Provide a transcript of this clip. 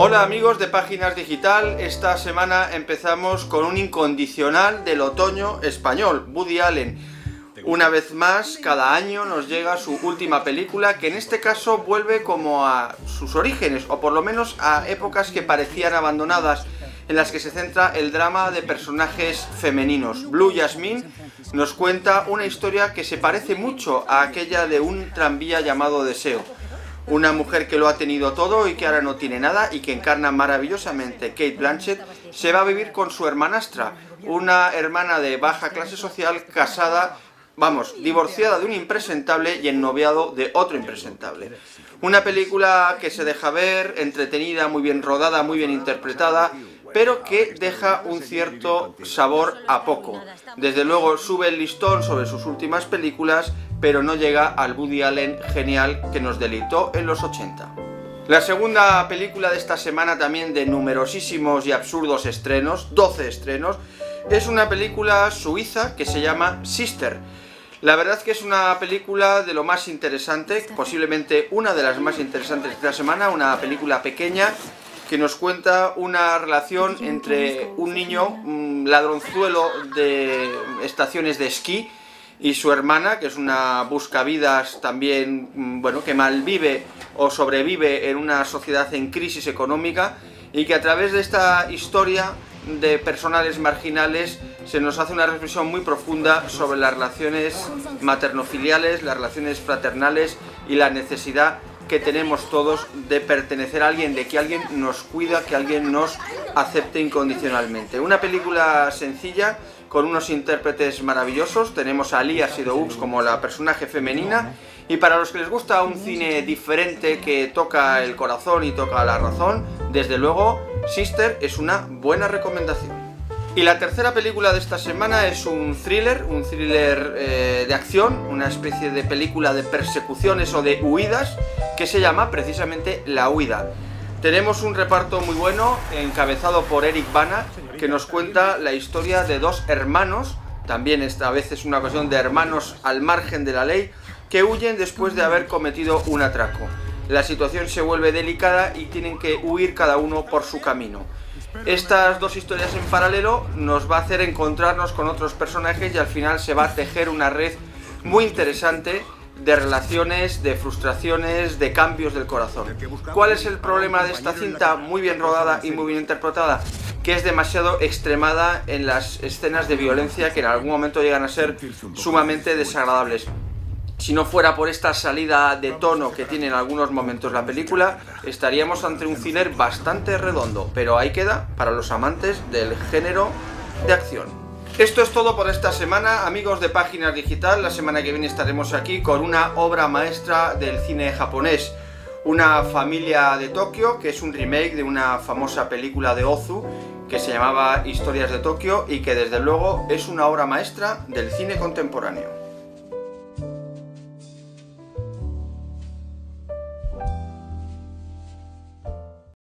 Hola amigos de Páginas Digital, esta semana empezamos con un incondicional del otoño español, Woody Allen. Una vez más, cada año nos llega su última película, que en este caso vuelve como a sus orígenes, o por lo menos a épocas que parecían abandonadas, en las que se centra el drama de personajes femeninos. Blue Jasmine nos cuenta una historia que se parece mucho a aquella de un tranvía llamado Deseo. Una mujer que lo ha tenido todo y que ahora no tiene nada y que encarna maravillosamente Cate Blanchett, se va a vivir con su hermanastra, una hermana de baja clase social casada, divorciada de un impresentable y ennoviado de otro impresentable. Una película que se deja ver, entretenida, muy bien rodada, muy bien interpretada, pero que deja un cierto sabor a poco. Desde luego sube el listón sobre sus últimas películas, pero no llega al Woody Allen genial que nos deleitó en los 80. La segunda película de esta semana, también de numerosísimos y absurdos estrenos, 12 estrenos, es una película suiza que se llama Sister. La verdad que es una película de lo más interesante, posiblemente una de las más interesantes de esta semana, una película pequeña que nos cuenta una relación entre un niño, un ladronzuelo de estaciones de esquí, y su hermana, que es una buscavidas también, que malvive o sobrevive en una sociedad en crisis económica, y que a través de esta historia de personales marginales se nos hace una reflexión muy profunda sobre las relaciones maternofiliales, las relaciones fraternales y la necesidad que tenemos todos de pertenecer a alguien, de que alguien nos cuida, que alguien nos acepte incondicionalmente. Una película sencilla, con unos intérpretes maravillosos. Tenemos a Lia Sidous como la personaje femenina, y para los que les gusta un cine diferente que toca el corazón y toca la razón, desde luego Sister es una buena recomendación. Y la tercera película de esta semana es un thriller de acción, una especie de película de persecuciones o de huidas, que se llama precisamente La Huida. Tenemos un reparto muy bueno, encabezado por Eric Bana, que nos cuenta la historia de dos hermanos, también esta vez es una ocasión de hermanos al margen de la ley, que huyen después de haber cometido un atraco. La situación se vuelve delicada y tienen que huir cada uno por su camino. Estas dos historias en paralelo nos va a hacer encontrarnos con otros personajes y al final se va a tejer una red muy interesante de relaciones, de frustraciones, de cambios del corazón. ¿Cuál es el problema de esta cinta muy bien rodada y muy bien interpretada? Que es demasiado extremada en las escenas de violencia, que en algún momento llegan a ser sumamente desagradables. Si no fuera por esta salida de tono que tiene en algunos momentos la película, estaríamos ante un thriller bastante redondo, pero ahí queda para los amantes del género de acción. Esto es todo por esta semana, amigos de Páginas Digital. La semana que viene estaremos aquí con una obra maestra del cine japonés, Una familia de Tokio, que es un remake de una famosa película de Ozu que se llamaba Historias de Tokio y que desde luego es una obra maestra del cine contemporáneo.